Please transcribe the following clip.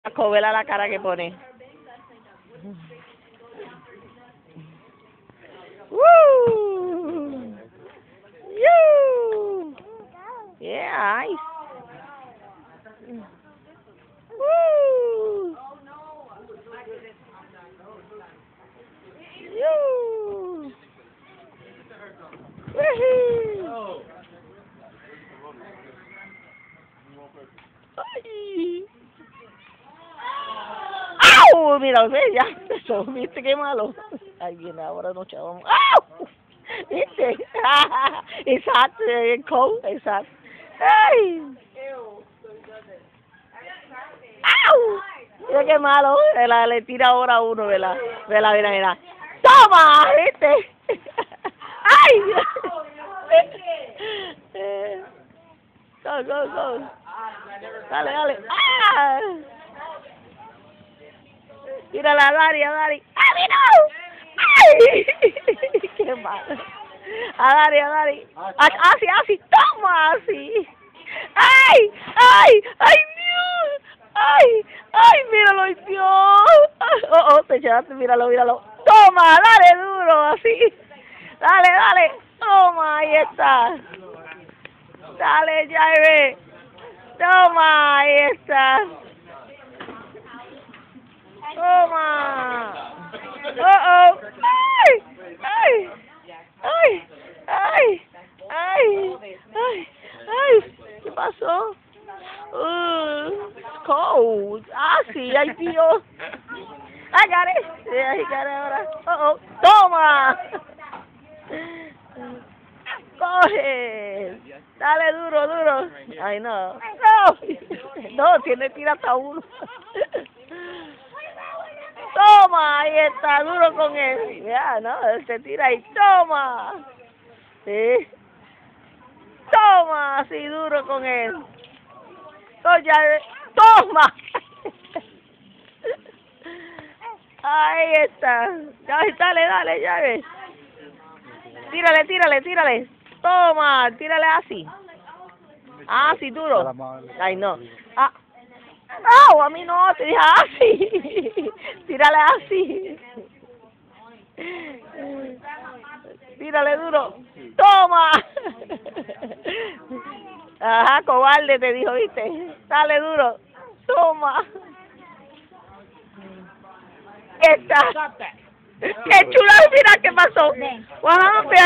Covela la cara que pone. Woo! You! Yeah, nice. Woo! You! Woohoo! Ay. ¡Au! Mira, ve, ya eso, ¿viste qué malo? Ahí viene ahora, no chavamos. ¡Au! ¿Viste? Exacto, el coat, exacto. ¡Ay! ¡Au! Mira qué malo, le tira ahora a uno, ¿verdad? Vela, mira, mira. ¡Toma! ¿Viste? ¡Ay! Go, go, go. Dale, dale. ¡Ah! Tírala a Dari, a Dari. ¡Ah, mira! ¡Ay! ¡Qué malo! A Dari, a Dari. Así, así. ¡Toma, así! ¡Ay! ¡Ay! ¡Ay, Dios! ¡Ay! ¡Ay, míralo, Dios! Oh, te echaste, míralo, míralo. ¡Toma! ¡Dale duro, así! ¡Dale, dale! ¡Toma! Ahí está. ¡Dale, Jaime! ¡Toma! Ahí está. ¡Toma! ¡Oh! ¡Ay! ¡Ay! ¡Ay! ¡Ay! ¡Ay! ¡Ay! ¡Ay! ¿Qué pasó? It's cold. Ah, sí, ay, Dios. I got it. Yeah, he got it ahora. Oh. ¡Toma! ¡Coge! Dale duro, duro. Ay, no. No, tiene que ir hasta uno. Toma, ahí está, duro con él. Ya, no, él se tira ahí. Toma. Sí. Toma, así duro con él. Toma. Ahí está. Dale, dale, ya ves. Tírale, tírale, tírale. Toma, tírale así. Así duro. Ay, no. Ah. No, a mí no, te dije así. Tírale así. Tírale duro. ¡Toma! Ajá, cobarde te dijo, ¿viste? Dale duro. Toma. Esta. ¡Qué chula! Mira qué pasó.